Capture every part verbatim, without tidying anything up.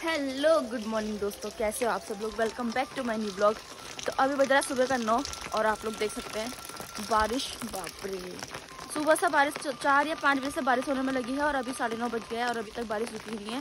Hello good morning दोस्तों, कैसे हो आप सब लोग। Welcome back to my new blog. तो अभी बज रहा है सुबह का नौ और आप लोग देख सकते हैं बारिश, बाप रे। सुबह से बारिश चार या पाँच बजे से बारिश होने में लगी है और अभी साढ़े नौ बज गया है और अभी तक बारिश रुकी नहीं है।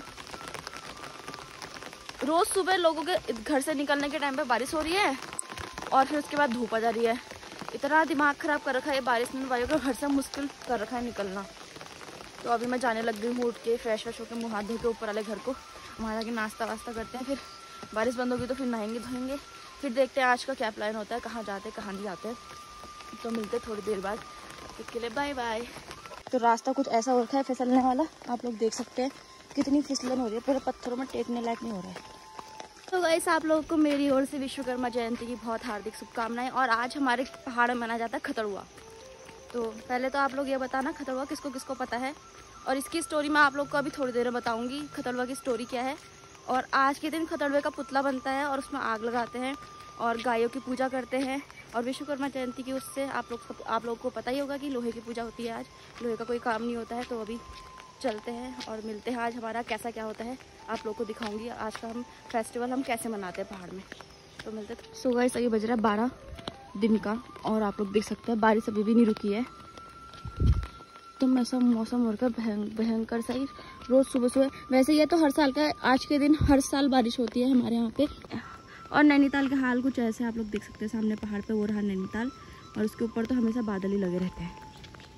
रोज़ सुबह लोगों के घर से निकलने के टाइम पे बारिश हो रही है और फिर उसके बाद धूप आ जा रही है। इतना दिमाग ख़राब कर रखा है बारिश ने, वायु का घर से मुश्किल कर रखा है निकलना। तो अभी मैं जाने लग गई हूँ, उठ के फ्रेश फ्रेश होकर मुँह हाथ धो के ऊपर वाले घर को, वहाँ जाके नाश्ता वास्ता करते हैं। फिर बारिश बंद होगी तो फिर नहाएंगे धोएंगे, फिर देखते हैं आज का क्या प्लान होता है, कहाँ जाते हैं कहाँ नहीं जाते। तो मिलते थोड़ी देर बाद, इसके लिए बाय बाय। तो रास्ता कुछ ऐसा हो रखा है फिसलने वाला, आप लोग देख सकते हैं कितनी फिसलन हो रही है, पूरे पत्थरों में टेकने लायक नहीं हो रहा है। तो गाइस आप लोगों को मेरी ओर से विश्वकर्मा जयंती की बहुत हार्दिक शुभकामनाएं। और आज हमारे पहाड़ में मनाया जाता है खतड़ुआ। तो पहले तो आप लोग ये बताना खतड़ुआ किसको किसको पता है, और इसकी स्टोरी मैं आप लोग को अभी थोड़ी देर में बताऊंगी खतड़ुआ की स्टोरी क्या है। और आज के दिन खतड़ुए का पुतला बनता है और उसमें आग लगाते हैं और गायों की पूजा करते हैं। और विश्वकर्मा जयंती की उससे आप लोग आप लोग को पता ही होगा कि लोहे की पूजा होती है। आज लोहे का कोई काम नहीं होता है। तो अभी चलते हैं और मिलते हैं, आज हमारा कैसा क्या होता है आप लोग को दिखाऊंगी। आज का हम फेस्टिवल हम कैसे मनाते हैं पहाड़ में। तो मिलते हैं। सो गाइस अभी बज रहा है बारह दिन का और आप लोग देख सकते हैं बारिश अभी भी नहीं रुकी है। तुम ऐसा मौसम हो रखा है भयंकर सा ही, रोज़ सुबह सुबह। वैसे ये तो हर साल का, आज के दिन हर साल बारिश होती है हमारे यहाँ पे। और नैनीताल का हाल कुछ ऐसे आप लोग देख सकते हैं, सामने पहाड़ पे वो रहा नैनीताल और उसके ऊपर तो हमेशा बादल ही लगे रहते हैं।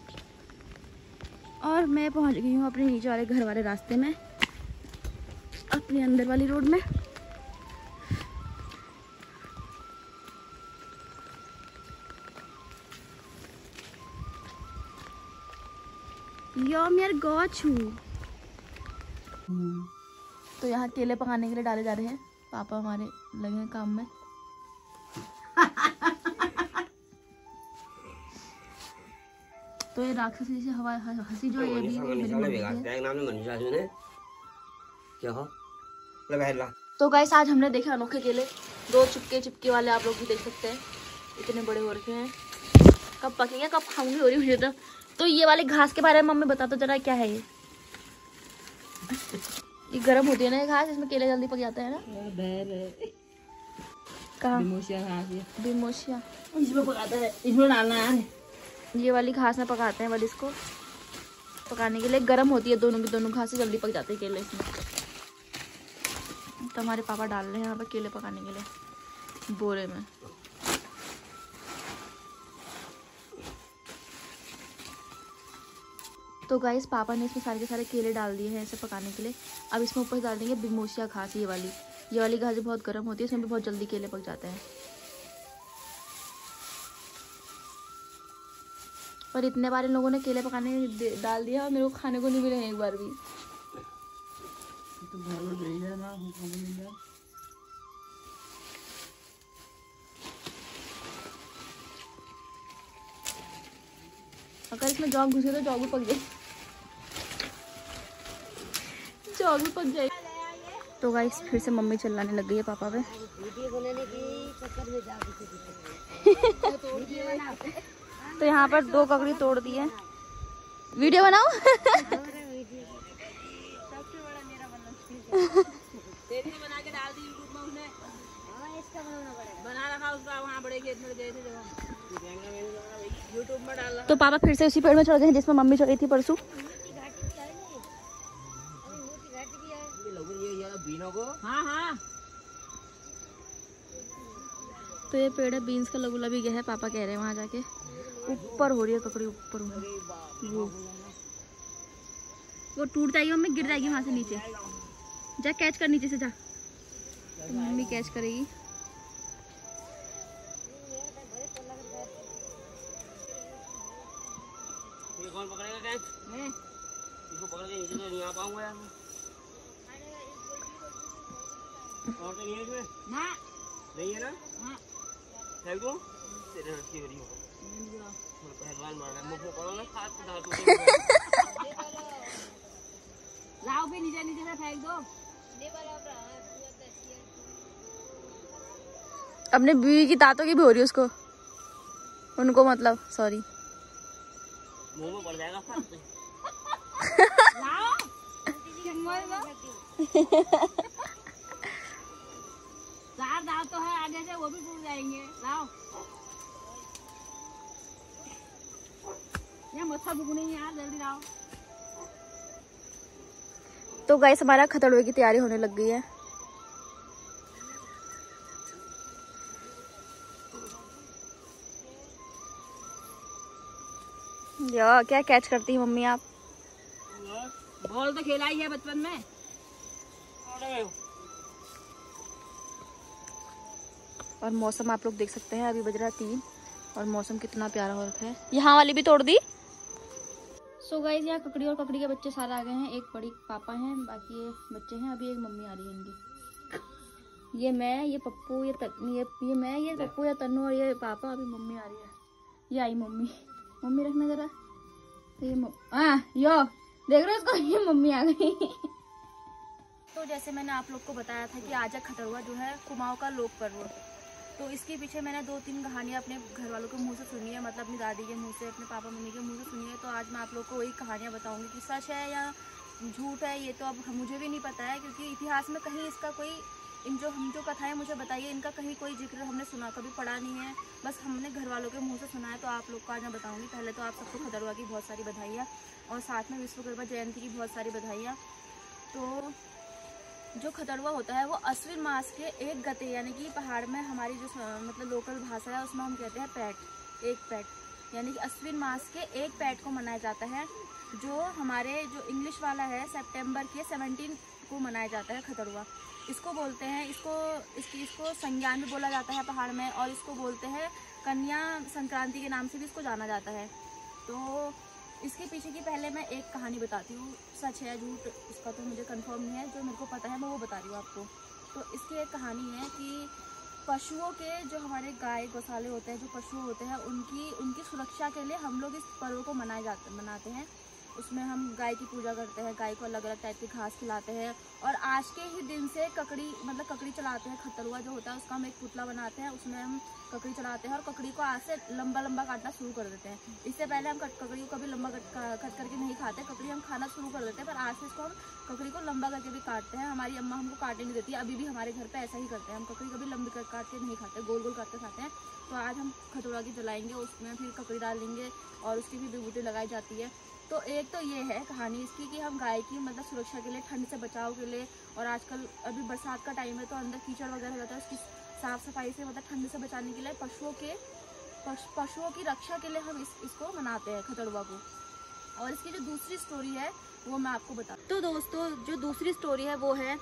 और मैं पहुँच गई हूँ अपने नीचे वाले घर वाले रास्ते में, अपनी अंदर वाली रोड में। यो मेरे गोचू। तो यहाँ केले पकाने के लिए डाले जा रहे हैं, पापा हमारे लगे हैं काम में। तो ये राक्षसी से हवा हंसी जो ये भी मेरी है। तो गाइस आज हमने देखे अनोखे केले, दो चिपके चिपके वाले, आप लोग भी देख सकते हैं इतने बड़े हो रखे हैं। कब पकेंगे कब खाऊंगी हो रही मुझे तो। तो ये वाले घास के बारे में मम्मी बता तो जरा, क्या है ये? ये गर्म होती है ना ये घास, इसमें केले जल्दी पक जाते हैं ना। कहाँ? बिमोशिया घास है, बिमोशिया इसमें पकाता है, इसमें डालना है। ये वाली घास में पकाते हैं, वाली इसको पकाने के लिए गर्म होती है, दोनों की दोनों घास से जल्दी पक जाते हैं केले इसमें। तो हमारे पापा डाल रहे हैं यहाँ पे केले पकाने के लिए बोरे में। तो गाइस पापा ने इसमें सारे के सारे केले डाल दिए हैं ऐसे पकाने के लिए। अब इसमें ऊपर डाल देंगे बिमोशिया घास, ये वाली ये वाली घास बहुत गर्म होती है, इसमें भी बहुत जल्दी केले पक जाते हैं। पर इतने बार इन लोगों ने केले पकाने डाल दिया और मेरे को खाने को नहीं मिले एक बार भी। अगर इसमें जॉग घुसे तो जॉग भी पक जाए, जॉग भी पक जाए। तो गाइस फिर से मम्मी चिल्लाने लग गई है पापा पे। तो यहाँ पर दो ककड़ी तोड़ दी है। वीडियो बनाओ। बना के डाल दी यूट्यूब में उसने, बना रखा उसका, वहाँ बड़े खेत में गए थे जब हम यूट्यूब में डाल। तो पापा फिर से उसी पेड़ में चढ़ गए जिसमें मम्मी चढ़ी थी परसों। हाँ हाँ। तो ये पेड़ है बीन्स का, लगुला भी गया है, पापा कह रहे हैं वहाँ जाके ऊपर हो रही है ककड़ी, ऊपर हो रही है। वो वो टूट जाएगी मम्मी, गिर जाएगी वहाँ से नीचे। जा कैच कर नीचे से जा, तो मम्मी कैच करेगी। ये कौन पकड़ेगा कैच? मैं इसको पकड़ के नीचे से नहीं आ पाऊंगा यार। और तो नहीं है इसमें ना, नहीं है ना। हाँ फेंक दो, तेरे हाथ की गरी होगा, पहलवान मार रहा है, मुंह पकड़ो ना, हाथ को डाल दो। लाओ भी नीचे नीचे से फेंक दो। अपने बीवी की तातों की भी हो रही है उसको, उनको मतलब सॉरी, मुंह में पड़ जाएगा। दाव तो है आगे से, वो भी टूट जाएंगे। लाओ ये मत्था भुगनी यार, जल्दी लाओ। तो गाइस हमारा खतड़ुए की तैयारी होने लग गई है। या क्या कैच करती है मम्मी आप? बॉल तो खेला ही है बचपन में। और मौसम आप लोग देख सकते हैं, अभी बज रहा है तीन और मौसम कितना प्यारा हो रखा है। यहाँ वाली भी तोड़ दी। सो गाइस यहाँ ककड़ी और ककड़ी के बच्चे सारे आ गए हैं। एक बड़ी पापा हैं, बाकी ये बच्चे हैं। अभी एक मम्मी आ रही है इनकी। ये मैं, ये पप्पू, ये तक, ये ये मैं, ये पप्पू, या तन्नू और ये पापा। अभी मम्मी आ रही है। ये आई मम्मी। मम्मी रखना जरा। तो ये हाँ यो देख रहे हो इसको, ये मम्मी आ गई। तो जैसे मैंने आप लोग को बताया था कि आज खतड़ुआ जो है कुमाऊं का लोक पर्व, तो इसके पीछे मैंने दो तीन कहानियाँ अपने घर वालों के मुंह से सुनी है, मतलब अपनी दादी के मुंह से, अपने पापा मम्मी के मुंह से सुनी है। तो आज मैं आप लोग को वही कहानियाँ बताऊंगी कि सच है या झूठ है, ये तो अब मुझे भी नहीं पता है, क्योंकि इतिहास में कहीं इसका कोई, इन जो हम जो कथाएं मुझे बताइए इनका कहीं कोई जिक्र हमने सुना, कभी पढ़ा नहीं है, बस हमने घर वालों के मुँह से सुना है। तो आप लोग को आज मैं बताऊँगी। पहले तो आप सबको खतड़ुआ की बहुत सारी बधाइयाँ और साथ में विश्वकर्मा जयंती की बहुत सारी बधाइयाँ। तो जो खतड़ुआ होता है वो अश्विन मास के एक गते, यानी कि पहाड़ में हमारी जो मतलब लोकल भाषा है उसमें हम कहते हैं पैट, एक पैट, यानी कि अश्विन मास के एक पैट को मनाया जाता है। जो हमारे जो इंग्लिश वाला है सितंबर के सेवनटीन को मनाया जाता है खतड़ुआ। इसको बोलते हैं, इसको इसकी इसको संज्ञान भी बोला जाता है पहाड़ में, और इसको बोलते हैं कन्या संक्रांति के नाम से भी इसको जाना जाता है। तो इसके पीछे की पहले मैं एक कहानी बताती हूँ, सच है झूठ इसका तो मुझे कंफर्म नहीं है, जो मेरे को पता है मैं वो बता रही हूँ आपको। तो इसकी एक कहानी है कि पशुओं के, जो हमारे गाय गौशाले होते हैं, जो पशु होते हैं, उनकी उनकी सुरक्षा के लिए हम लोग इस पर्व को मनाए जाते मनाते हैं। उसमें हम गाय की पूजा करते हैं, गाय को अलग अलग टाइप की घास खिलाते हैं, और आज के ही दिन से ककड़ी मतलब ककड़ी चलाते हैं। खतड़ुआ जो होता है उसका हम एक पुतला बनाते हैं, उसमें हम ककड़ी चलाते हैं और ककड़ी को आज से लंबा लंबा काटना शुरू कर देते हैं। इससे पहले हम ककड़ी को कभी लंबा कट कट करके नहीं खाते, ककड़ी हम खाना शुरू कर देते हैं, पर आज से इसको हम ककड़ी को लंबा करके भी काटते हैं। हमारी अम्मा हमको काटने नहीं देती, अभी भी हमारे घर पर ऐसा ही करते हैं, हम ककड़ी कभी लंबी काट काट के नहीं खाते, गोल गोल काटते खाते हैं। तो आज हम खतड़ुआ की जलाएंगे, उसमें फिर ककड़ी डालेंगे और उसकी भी विभूति लगाई जाती है। तो एक तो ये है कहानी इसकी कि हम गाय की मतलब सुरक्षा के लिए, ठंड से बचाव के लिए, और आजकल अभी बरसात का टाइम है तो अंदर कीचड़ वगैरह रहता है, उसकी साफ सफाई से मतलब ठंड से बचाने के लिए, पशुओं के पश, पशुओं की रक्षा के लिए हम इस, इसको मनाते हैं खतड़ुआ को। और इसकी जो दूसरी स्टोरी है वो मैं आपको बता। तो दोस्तों जो दूसरी स्टोरी है वो है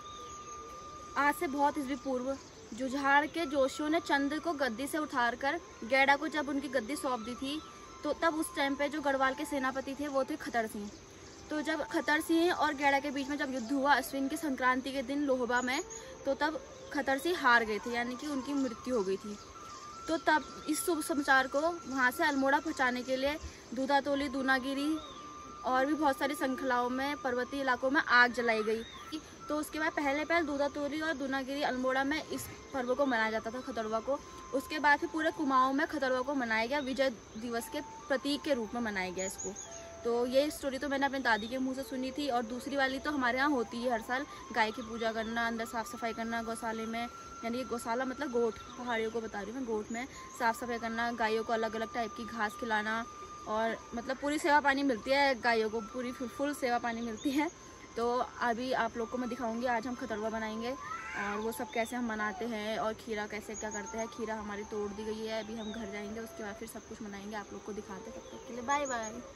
आज से बहुत ईस्वी पूर्व जुझाड़ के जोशियों ने चंद्र को गद्दी से उठाकर गैड़ा को जब उनकी गद्दी सौंप दी थी, तो तब उस टाइम पे जो गढ़वाल के सेनापति थे वो थे खतर सिंह। तो जब खतर सिंह और गैड़ा के बीच में जब युद्ध हुआ अश्विन की संक्रांति के दिन लोहबा में, तो तब खतर सिंह हार गए थे, यानी कि उनकी मृत्यु हो गई थी। तो तब इस शुभ समाचार को वहाँ से अल्मोड़ा पहुँचाने के लिए दूधातोली, दूनागिरी और भी बहुत सारी श्रृंखलाओं में पर्वतीय इलाकों में आग जलाई गई। तो उसके बाद पहले पहले दूधातोली और दूनागिरी अल्मोड़ा में इस पर्व को मनाया जाता था खतड़ुआ को। उसके बाद फिर पूरे कुमाऊं में खतड़ुआ को मनाया गया, विजय दिवस के प्रतीक के रूप में मनाया गया इसको। तो ये स्टोरी तो मैंने अपनी दादी के मुंह से सुनी थी। और दूसरी वाली तो हमारे यहाँ होती है हर साल, गाय की पूजा करना, अंदर साफ़ सफाई करना, गौशाले में, यानी गौशाला मतलब गोठ, पहाड़ियों को बता रही हूँ मैं, गोठ में साफ़ सफाई करना, गायों को अलग अलग टाइप की घास खिलाना, और मतलब पूरी सेवा पानी मिलती है गायों को, पूरी फुल सेवा पानी मिलती है। तो अभी आप लोग को मैं दिखाऊंगी, आज हम खतड़ुआ बनाएंगे और वो सब कैसे हम मनाते हैं और खीरा कैसे क्या करते हैं। खीरा हमारी तोड़ दी गई है, अभी हम घर जाएंगे, उसके बाद फिर सब कुछ मनाएंगे, आप लोग को दिखाते हैं। तब तक के लिए बाय बाय।